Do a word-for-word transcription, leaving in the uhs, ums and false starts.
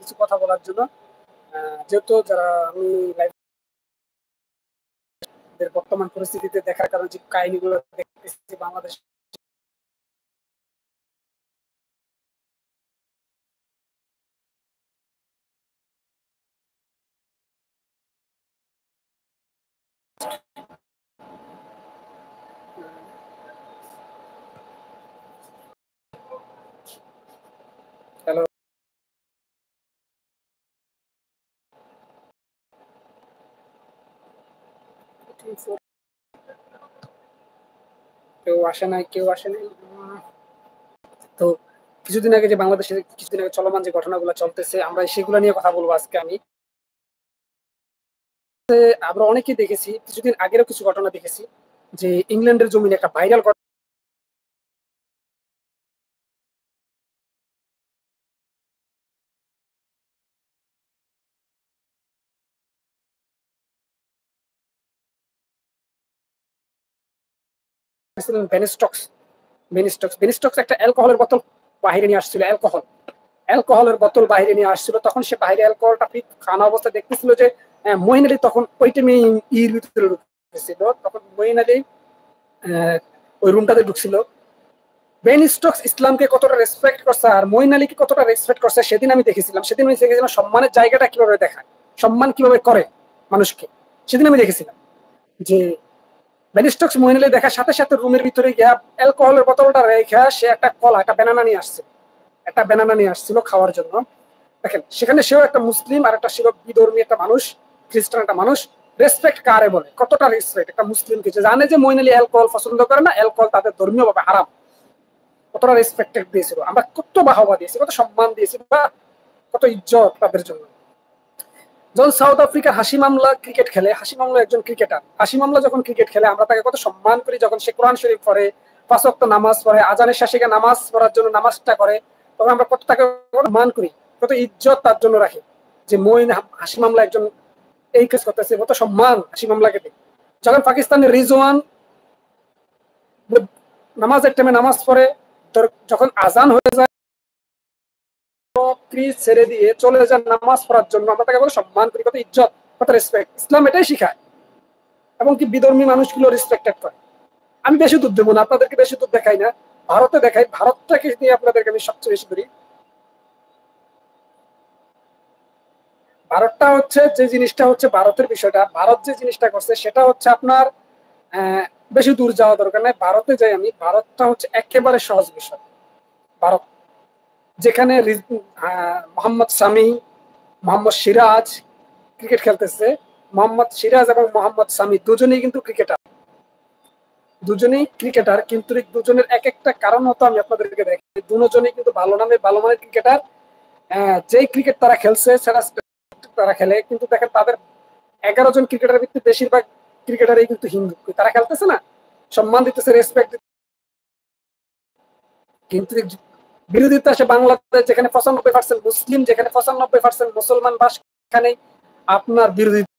কিছু কথা বলার জন্য। যেহেতু যারা আমি বর্তমান পরিস্থিতিতে দেখার কারণে যে কাহিনীগুলো দেখতেছি বাংলাদেশ হ্যালো কেউ আসে নাই কেউ আসে নাই তো কিছুদিন আগে যে বাংলাদেশে কিছুদিন আগে চলমান যে ঘটনাগুলো চলতেছে আমরা সেগুলো নিয়ে কথা বলবো আজকে আমি। আমরা অনেকেই দেখেছি, কিছুদিন আগেরও কিছু ঘটনা দেখেছি যে ইংল্যান্ডের জমিনে একটা ভাইরাল বেনিস্টক্স বেনিস্টক্স বেনিস্টক্স একটা অ্যালকোহলের বোতল বাহিরে নিয়ে আসছিল, অ্যালকোহল অ্যালকোহলের বোতল বাইরে নিয়ে আসছিল। তখন সে বাইরে অ্যালকোহলটা খানা অবস্থায় দেখতেছিল যে মঈন আলী তখন ওই টাইমে ইর ভিতরে ঢুকছিল, তখন মঈন আলী ওই রুমটাতে ঢুকছিল। বেন স্টোকস ইসলামকে কতটা রেসপেক্ট করছে আর মঈন আলীকে কতটা রেসপেক্ট করছে সেদিন আমি দেখেছিলাম। সেদিন আমি দেখেছিলাম সম্মানের জায়গাটা কিভাবে দেখায়, সম্মান কিভাবে করে মানুষকে, সেদিন আমি দেখেছিলাম যে বেন স্টোকস মঈন আলী দেখার সাথে সাথে রুমের ভিতরে গিয়া অ্যালকোহলের বোতলটা রেখে সে একটা কলা একটা ব্যানানা নিয়ে আসছে, একটা ব্যানানা নিয়ে আসছিল খাওয়ার জন্য। দেখেন সেখানে সেও একটা মুসলিম আর একটা ছিল বিধর্মী একটা মানুষ, খ্রিস্টান একটা মানুষ। রেসপেক্ট কারে বলে, কতটা রেসপেক্ট একটা মুসলিমকে, যে জানে যে মঈন আলী অ্যালকোহল পছন্দ করে না, অ্যালকোহল তাদের ধর্মীয় ভাবে হারাম, কতটা রেসপেক্টেড দিয়েছিল, আমরা কত বাহবা দিয়েছি, কত সম্মান দিয়েছি বা কত ইজ্জত তাদের জন্য। যখন সাউথ আফ্রিকার হাসি মামলা ক্রিকেট খেলে, হাসি মামলা একজন ক্রিকেটার, হাসি মামলা যখন ক্রিকেট খেলে আমরা তাকে কত সম্মান করি, যখন সে কোরআন শরীফ পড়ে, পাঁচ ওয়াক্ত নামাজ পড়ে, আজানের শেষে নামাজ পড়ার জন্য নামাজটা করে, তখন আমরা কত তাকে সম্মান করি, কত ইজ্জত তার জন্য রাখি যে মঈন হাসি মামলা একজন এই কাজ করতেছে, কত সম্মান হাসি মামলাকে দিই। যখন পাকিস্তানের রিজওয়ান নামাজের টাইমে নামাজ পড়ে, যখন আজান হয়ে যায় ক্রিজ ছেড়ে দিয়ে চলে যান নামাজ পড়ার জন্য, আমরা তাকে কত সম্মান করি, কত ইজ্জত, কত রেসপেক্ট। ইসলাম এটাই শিখায় এবং কি বিধর্মী মানুষগুলো রেসপেক্টেড করে। আমি বেশি দূর দেবো না, আপনাদেরকে বেশি দূর দেখাই না, ভারতে দেখাই, ভারতটাকে নিয়ে আপনাদেরকে আমি সবচেয়ে বেশি করি। ভারতটা হচ্ছে যে জিনিসটা হচ্ছে ভারতের বিষয়টা, ভারত যে জিনিসটা করছে সেটা হচ্ছে আপনার আহ বেশি দূর যাওয়া দরকার নাই, ভারতে যাই আমি। ভারতটা হচ্ছে একেবারে সহজ বিষয়। ভারত যেখানে মোহাম্মদ সামি, মোহাম্মদ সিরাজ ক্রিকেট খেলতেছে, মোহাম্মদ সিরাজ এবং মোহাম্মদ সামি দুজনেই কিন্তু ক্রিকেটার, দুজনেই ক্রিকেটার, কিন্তু দুজনের এক একটা কারণ হতো আমি আপনাদেরকে দেখি, দুজনেই কিন্তু ভালো নামে ভালো মানের ক্রিকেটার। যেই ক্রিকেট তারা খেলছে সেটা তারা খেলে, কিন্তু দেখেন তাদের এগারো জন ক্রিকেটারের ভিত্তি বেশিরভাগ ক্রিকেটারই কিন্তু হিন্দু, তারা খেলতেছে না, সম্মান দিতেছে, রেসপেক্ট দিতেছে। কিন্তু বিরোধিতা আসে বাংলাদেশ, যেখানে পঁচানব্বই পার্সেন্ট মুসলিম, যেখানে পঁচানব্বই পার্সেন্ট মুসলমান বাস, সেখানে আপনার বিরোধিতা